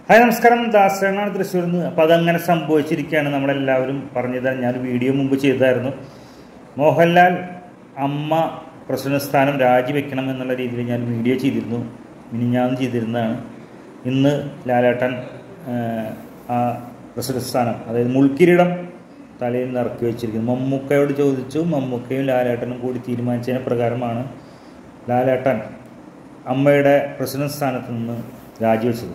Hi നമസ്കാരം, ദാസനാണ് തൃശ്ശൂരിൽ നിന്ന്. അപ്പോൾ അതങ്ങനെ സംഭവിച്ചിരിക്കുകയാണ്. നമ്മളെല്ലാവരും പറഞ്ഞതാണ്. ഞാൻ വീഡിയോ മുമ്പ് ചെയ്തായിരുന്നു. മോഹൻലാൽ അമ്മ പ്രസിഡന്റ് സ്ഥാനം രാജിവെക്കണം എന്നുള്ള രീതിയിൽ ഞാൻ വീഡിയോ ചെയ്തിരുന്നു. മിനിഞ്ഞാന്ന് ചെയ്തിരുന്നതാണ്. ഇന്ന് ലാലേട്ടൻ ആ പ്രസിഡന്റ് സ്ഥാനം, അതായത് മുൾക്കിരീടം തലയിൽ നിന്ന് ഇറക്കി വെച്ചിരിക്കുന്നു. മമ്മൂക്കയോട് ചോദിച്ചു. മമ്മൂക്കയും ലാലേട്ടനും കൂടി തീരുമാനിച്ചതിന് പ്രകാരമാണ് ലാലേട്ടൻ അമ്മയുടെ പ്രസിഡന്റ് സ്ഥാനത്ത് നിന്ന് രാജിവെച്ചത്.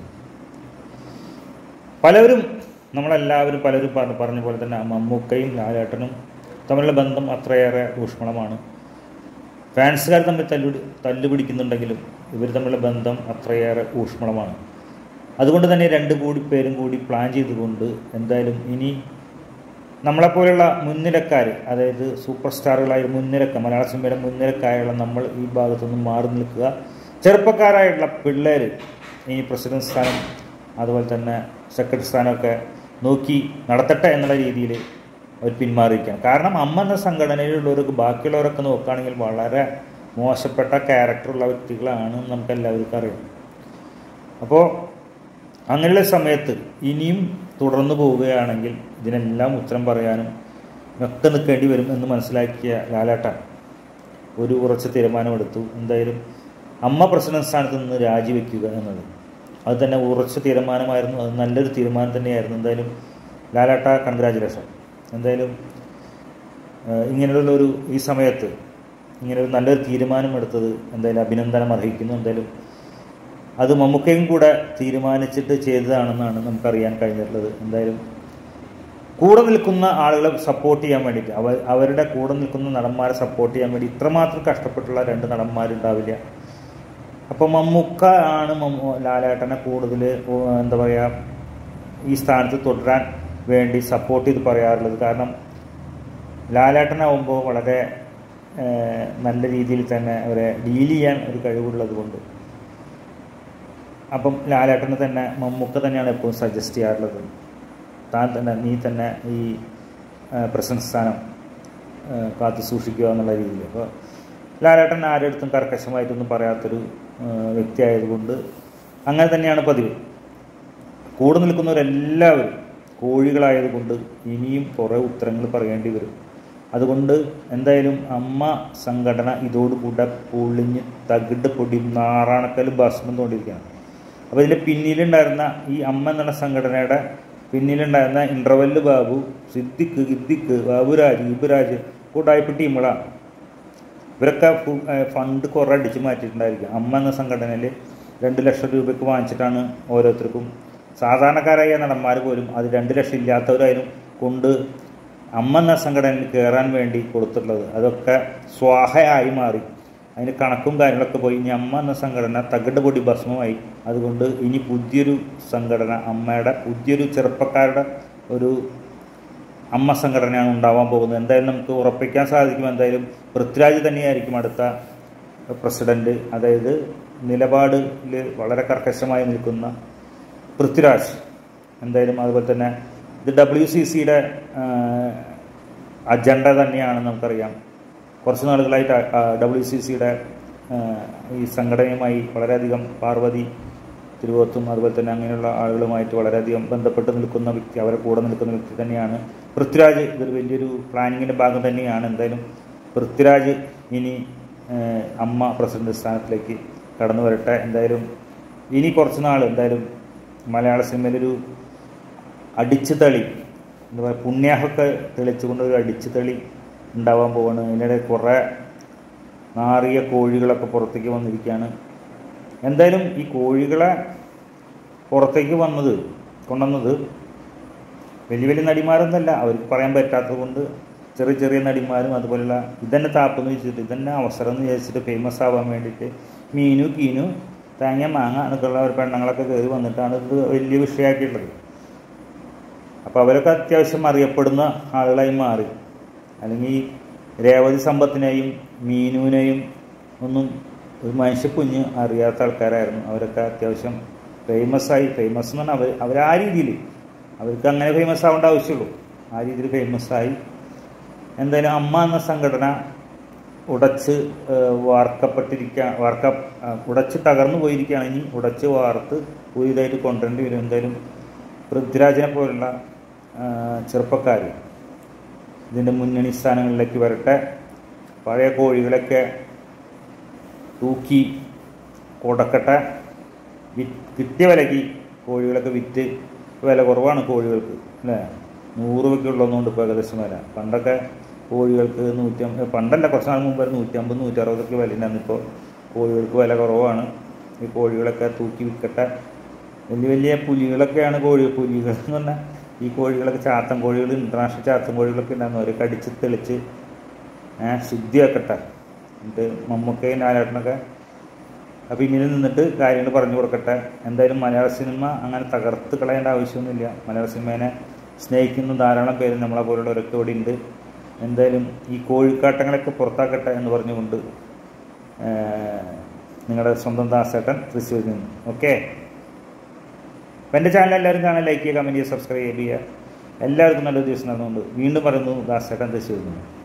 നമ്മളെല്ലാവരും പലരും പറഞ്ഞ പോലെ തന്നെ മമ്മൂക്കയും ലാലേട്ടനും തമ്മിലുള്ള ബന്ധം അത്രയേറെ ഊഷ്മളമാണ്. ഫാൻസുകാർ തമ്മിൽ തല്ലുപിടിക്കുന്നുണ്ടെങ്കിലും ഇവർ തമ്മിലുള്ള ബന്ധം അത്രയേറെ ഊഷ്മളമാണ്. അതുകൊണ്ട് തന്നെ പേരും കൂടി പ്ലാൻ ചെയ്തുകൊണ്ട് എന്തായാലും ഇനി നമ്മളെപ്പോലുള്ള മുൻനിരക്കാർ, അതായത് സൂപ്പർ സ്റ്റാറുകളായ മലയാള സിനിമയുടെ മുൻനിരക്കായുള്ള നമ്മൾ ഈ ഭാഗത്തുനിന്ന് മാറി നിൽക്കുക. ചെറുപ്പക്കാരായിട്ടുള്ള പിള്ളേർ ഇനി പ്രസിഡന്റ് സ്ഥാനം അതുപോലെ തന്നെ സെക്രട്ടറി സ്ഥാനമൊക്കെ നോക്കി നടത്തട്ടെ എന്നുള്ള രീതിയിൽ അവർ പിന്മാറിയിരിക്കുകയാണ്. കാരണം അമ്മ എന്ന സംഘടനയിലുള്ളവർക്ക് ബാക്കിയുള്ളവരൊക്കെ നോക്കുകയാണെങ്കിൽ വളരെ മോശപ്പെട്ട ക്യാരക്ടറുള്ള വ്യക്തികളാണ് നമുക്ക് എല്ലാവർക്കും അറിയാം. അപ്പോൾ അങ്ങനെയുള്ള സമയത്ത് ഇനിയും തുടർന്നു പോവുകയാണെങ്കിൽ ഇതിനെല്ലാം ഉത്തരം പറയാനും ഒക്കെ നിൽക്കേണ്ടി വരും എന്ന് മനസ്സിലാക്കിയ ലാലേട്ടൻ ഒരു ഉറച്ച തീരുമാനമെടുത്തു. എന്തായാലും അമ്മ പ്രസിഡന്റ് സ്ഥാനത്ത് നിന്ന് രാജിവെക്കുക എന്നത് അത് തന്നെ ഉറച്ച തീരുമാനമായിരുന്നു. അത് നല്ലൊരു തീരുമാനം തന്നെയായിരുന്നു. എന്തായാലും ലാലേട്ട, കൺഗ്രാജുലേഷൻ. എന്തായാലും ഇങ്ങനെയുള്ളൊരു ഈ സമയത്ത് ഇങ്ങനൊരു നല്ലൊരു തീരുമാനം എടുത്തത് എന്തായാലും അഭിനന്ദനം അർഹിക്കുന്നു. എന്തായാലും അത് മമ്മൂക്കയും കൂടെ തീരുമാനിച്ചിട്ട് ചെയ്തതാണെന്നാണ് നമുക്കറിയാൻ കഴിഞ്ഞിട്ടുള്ളത്. എന്തായാലും കൂടെ നിൽക്കുന്ന ആളുകളെ സപ്പോർട്ട് ചെയ്യാൻ വേണ്ടിയിട്ട് അവരുടെ കൂടെ നിൽക്കുന്ന നടന്മാരെ സപ്പോർട്ട് ചെയ്യാൻ വേണ്ടി ഇത്രമാത്രം കഷ്ടപ്പെട്ടുള്ള രണ്ട് നടന്മാരുണ്ടാവില്ല. അപ്പോൾ മമ്മൂക്ക ആണ് ലാലേട്ടനെ കൂടുതൽ എന്താ പറയുക ഈ സ്ഥാനത്ത് തുടരാൻ വേണ്ടി സപ്പോർട്ട് ചെയ്ത് പറയാറുള്ളത്. കാരണം ലാലേട്ടനാവുമ്പോൾ വളരെ നല്ല രീതിയിൽ തന്നെ അവരെ ഡീൽ ചെയ്യാൻ ഒരു കഴിവുള്ളത് കൊണ്ട്. അപ്പം ലാലേട്ടന് തന്നെ മമ്മൂക്ക തന്നെയാണ് എപ്പോഴും സജസ്റ്റ് ചെയ്യാറുള്ളത്, നീ തന്നെ ഈ പ്രസിഡന്റ് സ്ഥാനം കാത്തു സൂക്ഷിക്കുക എന്നുള്ള രീതിയിൽ. അപ്പോൾ ലാലേട്ടൻ ആരുടെ അടുത്തും കർക്കശമായിട്ടൊന്നും പറയാത്തൊരു വ്യക്തി ആയതുകൊണ്ട് അങ്ങനെ തന്നെയാണ് പതിവ്. കൂടെ നിൽക്കുന്നവരെല്ലാവരും കോഴികളായതുകൊണ്ട് ഇനിയും കുറേ ഉത്തരങ്ങൾ പറയേണ്ടി വരും. അതുകൊണ്ട് എന്തായാലും അമ്മ സംഘടന ഇതോടുകൂടെ പൊളിഞ്ഞ് തകിട് പൊടി നാറാണക്കലും ഭസ്മം തോണ്ടിയിരിക്കുകയാണ്. അപ്പോൾ ഇതിൻ്റെ പിന്നിലുണ്ടായിരുന്ന ഈ അമ്മ എന്നുള്ള സംഘടനയുടെ പിന്നിലുണ്ടായിരുന്ന ഇൻ്റർവെല്ല് ബാബു, സിദ്ദിഖ്, ഗിദ്ദിഖ്, ബാബുരാജ്, ഇബുരാജ് കൂട്ടായ്പ ടീമുകളാണ്. ഇവരൊക്കെ ഫണ്ട് കുറേ അടിച്ച് മാറ്റിയിട്ടുണ്ടായിരിക്കും. അമ്മ എന്ന സംഘടനയിൽ 2 ലക്ഷം രൂപയ്ക്ക് വാങ്ങിച്ചിട്ടാണ് ഓരോരുത്തർക്കും, സാധാരണക്കാരായ നടന്മാർ പോലും അത് 2 ലക്ഷം ഇല്ലാത്തവരായാലും കൊണ്ട് അമ്മ എന്ന സംഘടനയിൽ കയറാൻ വേണ്ടി കൊടുത്തിട്ടുള്ളത്. അതൊക്കെ സ്വാഹയായി മാറി. അതിന് കണക്കും കാര്യങ്ങളൊക്കെ പോയി. ഇനി അമ്മ എന്ന സംഘടന തകിട് പൊടി ഭസ്മമായി. അതുകൊണ്ട് ഇനി പുതിയൊരു സംഘടന, അമ്മയുടെ പുതിയൊരു ചെറുപ്പക്കാരുടെ ഒരു അമ്മ സംഘടനയാണ് ഉണ്ടാവാൻ പോകുന്നത്. എന്തായാലും നമുക്ക് ഉറപ്പിക്കാൻ സാധിക്കും. എന്തായാലും പൃഥ്വിരാജ് തന്നെയായിരിക്കും അടുത്ത പ്രസിഡന്റ്. അതായത് നിലപാടിൽ വളരെ കർക്കശമായി നിൽക്കുന്ന പൃഥ്വിരാജ്. എന്തായാലും അതുപോലെ തന്നെ ഇത് WCCയുടെ അജണ്ട തന്നെയാണെന്ന് നമുക്കറിയാം. കുറച്ച് നാളുകളായിട്ട് WCCയുടെ ഈ സംഘടനയുമായി വളരെയധികം പാർവതി തിരുവോത്തും അതുപോലെ തന്നെ അങ്ങനെയുള്ള ആളുകളുമായിട്ട് വളരെയധികം ബന്ധപ്പെട്ട് നിൽക്കുന്ന വ്യക്തി, അവരെ കൂടെ നിൽക്കുന്ന വ്യക്തി തന്നെയാണ് പൃഥ്വിരാജ്. ഇതൊരു വലിയൊരു പ്ലാനിങ്ങിൻ്റെ ഭാഗം തന്നെയാണ്. എന്തായാലും പൃഥ്വിരാജ് ഇനി അമ്മ പ്രസിഡന്റ് സ്ഥാനത്തിലേക്ക് കടന്നു വരട്ടെ. എന്തായാലും ഇനി കുറച്ച് നാൾ എന്തായാലും മലയാള സിനിമയിലൊരു അടിച്ചുതളി, എന്താ പറയുക, പുണ്യാഹമൊക്കെ തെളിച്ചുകൊണ്ടൊരു അടിച്ചുതളി ഉണ്ടാവാൻ പോവാണ്. അതിനിടെ കുറേ നാറിയ കോഴികളൊക്കെ പുറത്തേക്ക് വന്നിരിക്കുകയാണ്. എന്തായാലും ഈ കോഴികളെ പുറത്തേക്ക് കൊണ്ടുവന്നത് വലിയ വലിയ നടിമാരൊന്നുമല്ല. അവർക്ക് പറയാൻ പറ്റാത്തത് കൊണ്ട് ചെറിയ ചെറിയ നടിമാരും അതുപോലുള്ള ഇതന്നെ താപ്പെന്ന് വെച്ചിട്ട് ഇതന്നെ അവസരം എന്ന് വിചാരിച്ചിട്ട് ഫേമസ് ആവാൻ വേണ്ടിയിട്ട് മീനു, കീനു, തേങ്ങ, മാങ്ങ എന്നൊക്കെയുള്ള ഒരു പെണ്ണുങ്ങളൊക്കെ കയറി വന്നിട്ടാണ് ഇത് വലിയ വിഷയമാക്കിയിട്ടുള്ളത്. അപ്പോൾ അവരൊക്കെ അത്യാവശ്യം അറിയപ്പെടുന്ന ആളുകളായി മാറി. അല്ലെങ്കിൽ രേവതി സമ്പത്തിനെയും മീനുവിനെയും ഒന്നും ഒരു മനുഷ്യക്കുഞ്ഞ് അറിയാത്ത ആൾക്കാരായിരുന്നു. അവരൊക്കെ അത്യാവശ്യം ഫേമസ് എന്ന് പറഞ്ഞാൽ അവർ ആ രീതിയിൽ അവർക്ക് അങ്ങനെ ഫേമസ് ആവേണ്ട ആവശ്യമുള്ളൂ. ആ രീതിയിൽ ഫേമസായി. എന്തായാലും അമ്മ എന്ന സംഘടന ഉടച്ച് ഉടച്ച് തകർന്നു പോയിരിക്കുകയാണ്. ഇനി ഉടച്ച് വാർത്ത് പുതിയതായിട്ട് കൊണ്ടുവരേണ്ടി വരും. എന്തായാലും പൃഥ്വിരാജിനെ പോലുള്ള ചെറുപ്പക്കാർ ഇതിൻ്റെ മുന്നണി സ്ഥാനങ്ങളിലേക്ക് വരട്ടെ. പഴയ കോഴികളൊക്കെ തൂക്കി കൊടുക്കട്ടെ. കിട്ടിയ വിലയ്ക്ക് കോഴികളൊക്കെ വിറ്റ്, വില കുറവാണ് കോഴികൾക്ക് അല്ലേ. 100 രൂപയ്ക്ക് ഉള്ളതുകൊണ്ട് ഇപ്പോൾ ഏകദേശം വില. പണ്ടൊക്കെ കോഴികൾക്ക് പണ്ടല്ല, കുറച്ച് നാൾ മുമ്പ് 150, 160 വില ഉണ്ടായിരുന്നു. ഇപ്പോൾ കോഴികൾക്ക് വില കുറവാണ്. ഈ കോഴികളൊക്കെ തൂക്കി വിൽക്കട്ടെ. വലിയ വലിയ പുലികളൊക്കെയാണ് പുലികൾ എന്ന് പറഞ്ഞാൽ ഈ കോഴികളൊക്കെ ചാത്തൻ കോഴികൾ, ഇൻ്റർനാഷണൽ ചാത്തൻ കോഴികളൊക്കെ ഉണ്ടായിരുന്നു. അവരെ കടിച്ച് തെളിച്ച് ശുദ്ധിയാക്കട്ടെ. എന്നിട്ട് മമ്മൂക്കയും ലാലേട്ടനൊക്കെ പിന്നിൽ നിന്നിട്ട് കാര്യങ്ങൾ പറഞ്ഞു കൊടുക്കട്ടെ. എന്തായാലും മലയാള സിനിമ അങ്ങനെ തകർത്ത് കളയേണ്ട ആവശ്യമൊന്നുമില്ല. മലയാള സിനിമേനെ സ്നേഹിക്കുന്ന ധാരാളം പേര് നമ്മളെ പോലുള്ളവരൊക്കെ ഇവിടെ ഉണ്ട്. എന്തായാലും ഈ കോഴിക്കാട്ടങ്ങളൊക്കെ പുറത്താക്കട്ടെ എന്ന് പറഞ്ഞുകൊണ്ട് നിങ്ങളുടെ സ്വന്തം ദാസേട്ടൻ തൃശ്ശൂരിൽ നിന്ന്. ഓക്കെ, അപ്പം എൻ്റെ ചാനൽ എല്ലാവരും കാണാൻ ലൈക്ക് ചെയ്യുക, കമൻറ്റ് ചെയ്യുക, സബ്സ്ക്രൈബ് ചെയ്യുക. എല്ലാവർക്കും നല്ലൊരു ദിവസം നടന്നുകൊണ്ട് വീണ്ടും പറയുന്നു, ദാസേട്ടൻ തൃശ്ശൂരിൽ നിന്ന്.